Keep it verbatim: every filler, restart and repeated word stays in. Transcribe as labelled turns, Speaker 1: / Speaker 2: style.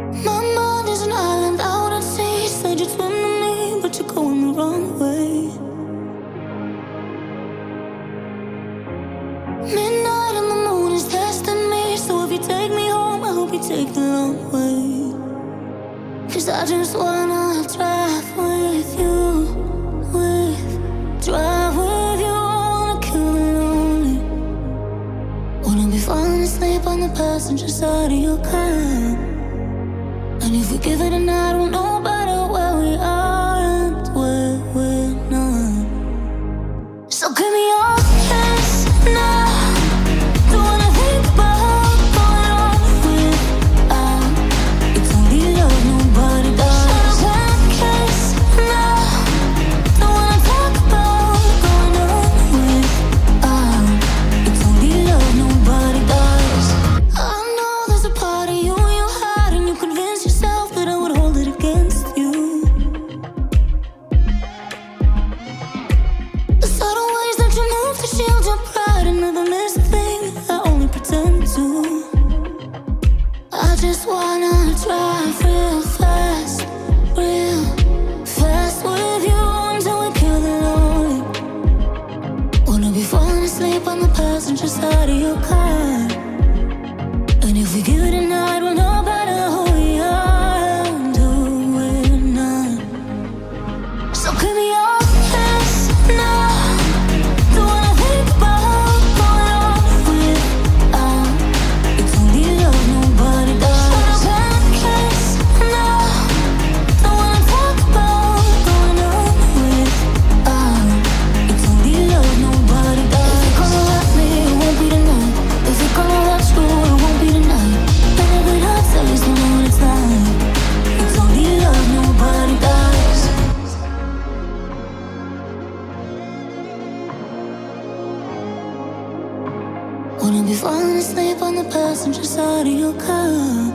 Speaker 1: My mind is an island out at sea. Said you'd swim to me, but you're going the wrong way. Midnight and the moon is testing me. So if you take me home, I hope you take the long way. Cause I just wanna drive with you, with, drive with you, wanna kill the lonely. Wanna be falling asleep on the passenger side of your car. And if we give it a night, we'll know better where we are and where we're not. So give me your kiss now. Don't wanna think about going on without. It's only love, nobody does. One kiss now. Don't wanna talk about going on without. It's only love, nobody does. I know there's a part of you you had, and you convinced yourself that I would hold it against you. The subtle ways that you move to shield your pride and never miss a thing, I only pretend to. I just wanna drive real fast, real fast with you until we kill the lonely. Wanna be falling asleep on the passenger side of your car. And if we give it a night, we'll know better who we are and who we're not. So give me your kiss now. Don't wanna think about going on without. It's only love, nobody does. One kiss now. Don't wanna talk about going on without. It's only love, nobody does. If you're gonna let me, it won't be tonight. If you're gonna let you, it won't be tonight. And if it hurts, at least we know what it's like. It's only love, nobody does. Wanna be falling asleep on the passenger side of your car.